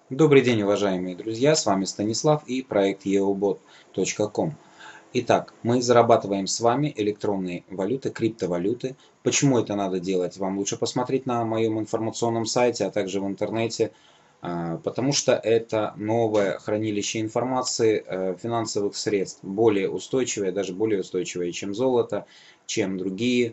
Добрый день, уважаемые друзья, с вами Станислав и проект eobot.com. Итак, мы зарабатываем с вами электронные валюты, криптовалюты. Почему это надо делать? Вам лучше посмотреть на моем информационном сайте, а также в интернете, потому что это новое хранилище информации финансовых средств, более устойчивое, даже более устойчивое, чем золото, чем другие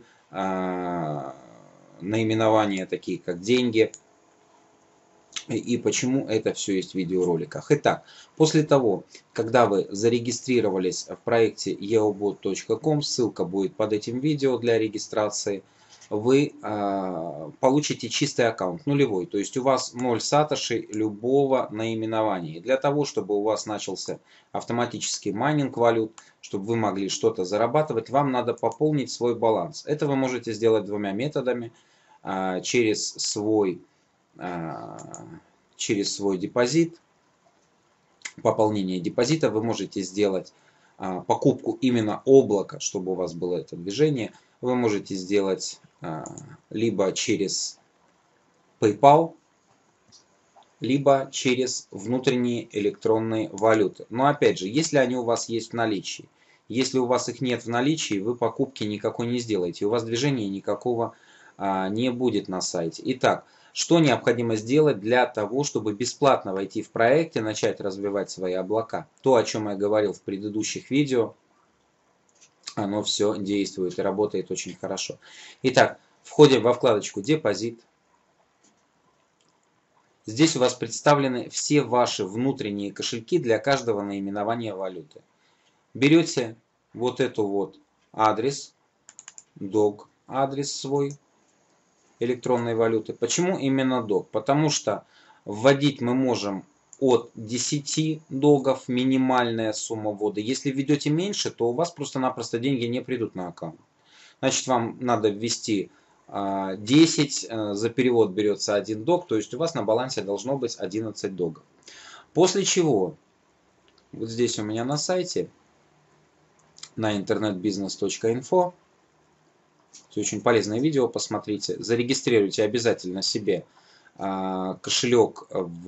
наименования, такие как деньги. И почему это все есть в видеороликах. Итак, после того, когда вы зарегистрировались в проекте eobot.com, ссылка будет под этим видео для регистрации, вы получите чистый аккаунт, нулевой. То есть у вас 0 сатоши любого наименования. И для того, чтобы у вас начался автоматический майнинг валют, чтобы вы могли что-то зарабатывать, вам надо пополнить свой баланс. Это вы можете сделать двумя методами. Через свой депозит, пополнение депозита, вы можете сделать покупку именно облака, чтобы у вас было это движение. Вы можете сделать либо через PayPal, либо через внутренние электронные валюты. Но опять же, если они у вас есть в наличии, если у вас их нет в наличии, вы покупки никакой не сделаете, у вас движения никакого не будет на сайте. Итак, что необходимо сделать для того, чтобы бесплатно войти в проект и начать развивать свои облака? То, о чем я говорил в предыдущих видео, оно все действует и работает очень хорошо. Итак, входим во вкладочку «Депозит». Здесь у вас представлены все ваши внутренние кошельки для каждого наименования валюты. Берете вот эту вот адрес, DOG адрес свой электронной валюты. Почему именно DOG? Потому что вводить мы можем от 10 догов, минимальная сумма ввода. Если введете меньше, то у вас просто-напросто деньги не придут на аккаунт. Значит, вам надо ввести 10, за перевод берется 1 дог, то есть у вас на балансе должно быть 11 догов. После чего, вот здесь у меня на сайте, на internetbusiness.info, очень полезное видео, посмотрите, зарегистрируйте обязательно себе кошелек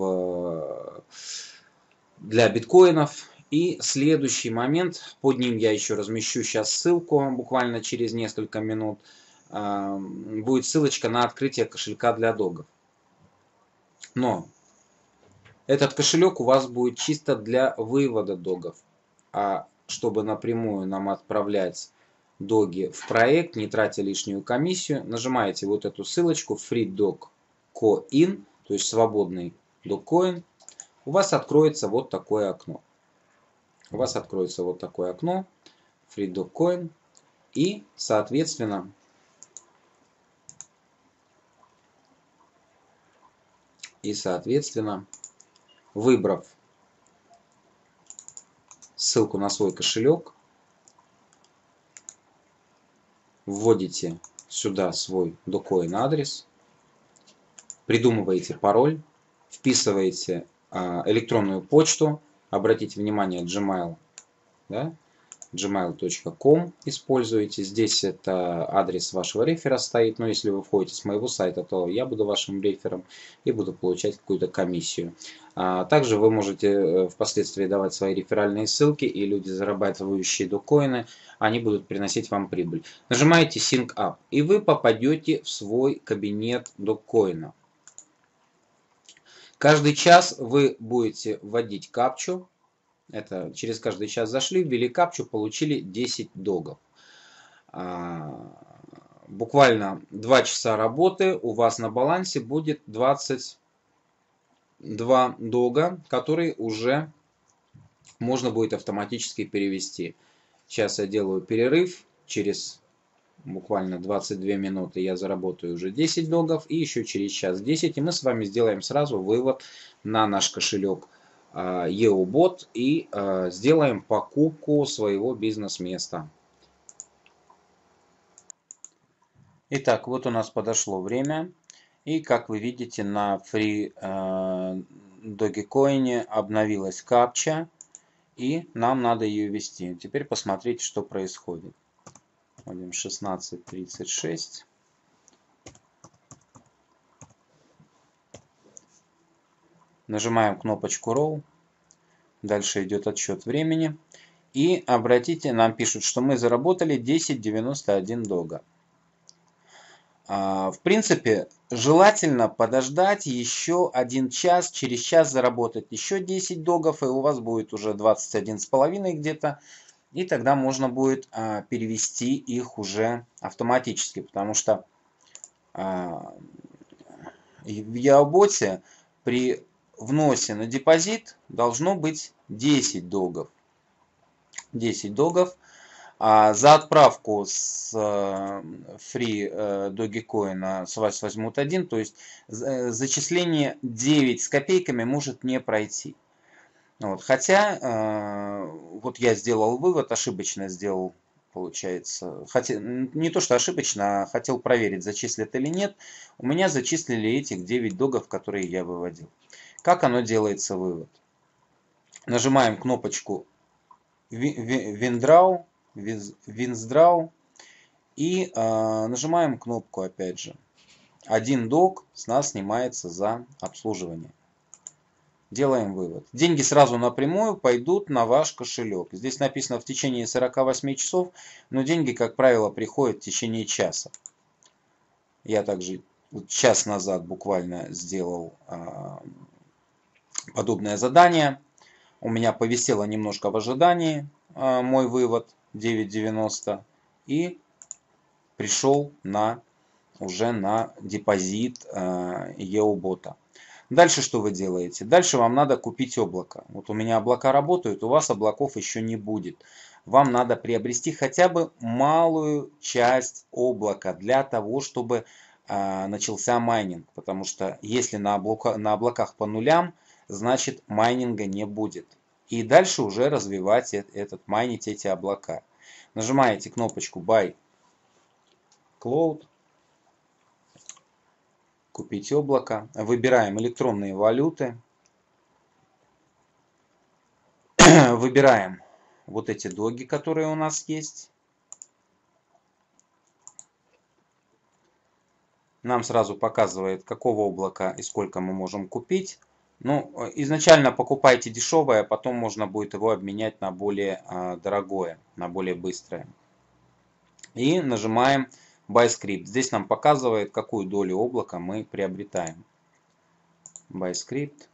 для биткоинов. И следующий момент, под ним я еще размещу сейчас ссылку, буквально через несколько минут, будет ссылочка на открытие кошелька для догов. Но этот кошелек у вас будет чисто для вывода догов. А чтобы напрямую нам отправлять доги в проект, не тратя лишнюю комиссию, нажимаете вот эту ссылочку FreeDogCoin, то есть свободный догкоин. У вас откроется вот такое окно. FreeDogCoin. И, соответственно, выбрав ссылку на свой кошелек, вводите сюда свой докоин адрес, придумываете пароль, вписываете электронную почту, обратите внимание, Gmail, да, gmail.com используете. Здесь это адрес вашего рефера стоит, но если вы входите с моего сайта, то я буду вашим рефером и буду получать какую-то комиссию. Также вы можете впоследствии давать свои реферальные ссылки, и люди, зарабатывающие докоины, они будут приносить вам прибыль. Нажимаете Sync Up, и вы попадете в свой кабинет доккоина. Каждый час вы будете вводить капчу. Это через каждый час зашли, ввели капчу, получили 10 догов. Буквально 2 часа работы, у вас на балансе будет 22 дога, которые уже можно будет автоматически перевести. Сейчас я делаю перерыв, через буквально 22 минуты я заработаю уже 10 догов, и еще через час 10, и мы с вами сделаем сразу вывод на наш кошелек eobot и сделаем покупку своего бизнес-места. Итак, вот у нас подошло время, и как вы видите, на FreeDogcoin обновилась капча, и нам надо ее ввести. Теперь посмотрите, что происходит. Вводим 1636. Нажимаем кнопочку Roll. Дальше идет отсчет времени. И обратите, нам пишут, что мы заработали 10,91 дога. В принципе, желательно подождать еще 1 час, через час заработать еще 10 догов, и у вас будет уже 21,5 где-то. И тогда можно будет перевести их уже автоматически, потому что в Яоботе при вносе на депозит должно быть 10 догов. 10 догов. За отправку с Free Dogecoin с вас возьмут 1, то есть зачисление 9 с копейками может не пройти. Вот. Хотя, вот я сделал вывод, ошибочно сделал, получается. Хотя, не то, что ошибочно, а хотел проверить, зачислят или нет. У меня зачислили этих 9 догов, которые я выводил. Как оно делается, вывод? Нажимаем кнопочку Withdraw и нажимаем кнопку опять же. 1 дог с нас снимается за обслуживание. Делаем вывод. Деньги сразу напрямую пойдут на ваш кошелек. Здесь написано в течение 48 часов, но деньги, как правило, приходят в течение часа. Я также час назад буквально сделал подобное задание. У меня повисело немножко в ожидании мой вывод 9,90 и пришел уже на депозит Яобота. Дальше что вы делаете? Дальше вам надо купить облако. Вот у меня облака работают, у вас облаков еще не будет. Вам надо приобрести хотя бы малую часть облака для того, чтобы начался майнинг. Потому что если на облаках по нулям, значит майнинга не будет. И дальше уже развивать майнить эти облака. Нажимаете кнопочку Buy Cloud. Купить облако. Выбираем электронные валюты. Выбираем вот эти доги, которые у нас есть. Нам сразу показывает, какого облака и сколько мы можем купить. Ну, изначально покупайте дешевое, а потом можно будет его обменять на более дорогое, на более быстрое. И нажимаем Buy Script. Здесь нам показывает, какую долю облака мы приобретаем. Buy Script.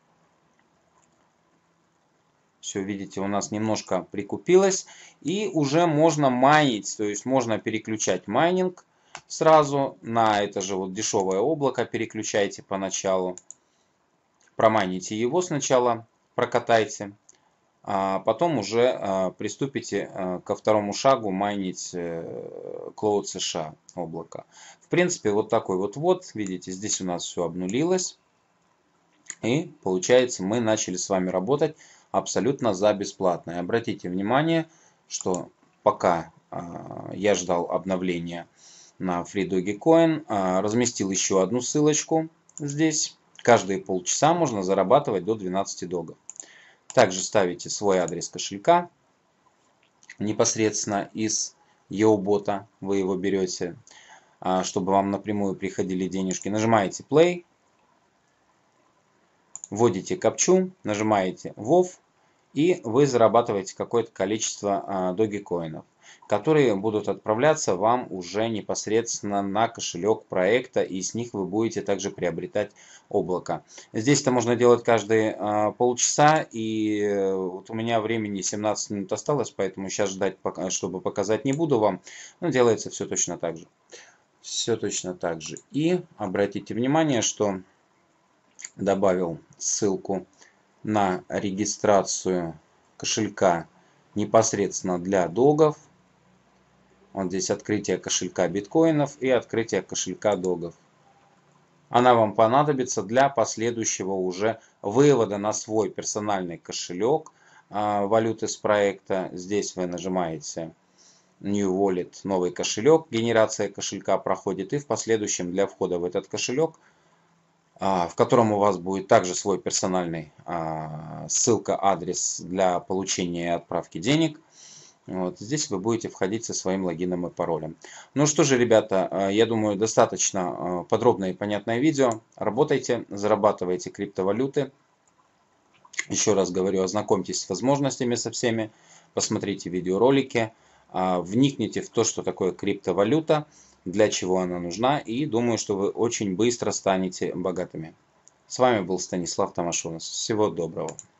Все, видите, у нас немножко прикупилось. И уже можно майнить, то есть можно переключать майнинг сразу на это же вот дешевое облако. Переключайте поначалу. Промайните его сначала, прокатайте. А потом уже приступите ко второму шагу майнить Cloud США облако. В принципе, вот такой вот, видите, здесь у нас все обнулилось. И получается, мы начали с вами работать абсолютно за бесплатно. И обратите внимание, что пока я ждал обновления на Free Dogecoin, разместил еще одну ссылочку здесь. Каждые полчаса можно зарабатывать до 12 догов. Также ставите свой адрес кошелька непосредственно из Яобота. Вы его берете, чтобы вам напрямую приходили денежки. Нажимаете Play, вводите капчу, нажимаете WoW, и вы зарабатываете какое-то количество догикоинов, которые будут отправляться вам уже непосредственно на кошелек проекта, и с них вы будете также приобретать облако. Здесь это можно делать каждые полчаса, и вот у меня времени 17 минут осталось, поэтому сейчас ждать, чтобы показать, не буду вам, но делается все точно так же. Все точно так же. И обратите внимание, что добавил ссылку на регистрацию кошелька непосредственно для догов. Вот здесь открытие кошелька биткоинов и открытие кошелька догов. Она вам понадобится для последующего уже вывода на свой персональный кошелек валюты с проекта. Здесь вы нажимаете New Wallet, новый кошелек, генерация кошелька проходит, и в последующем для входа в этот кошелек, в котором у вас будет также свой персональный ссылка, адрес для получения и отправки денег. Вот здесь вы будете входить со своим логином и паролем. Ну что же, ребята, я думаю, достаточно подробное и понятное видео. Работайте, зарабатывайте криптовалюты. Еще раз говорю, ознакомьтесь с возможностями со всеми, посмотрите видеоролики, вникните в то, что такое криптовалюта, для чего она нужна, и думаю, что вы очень быстро станете богатыми. С вами был Станислав Томашунас. Всего доброго.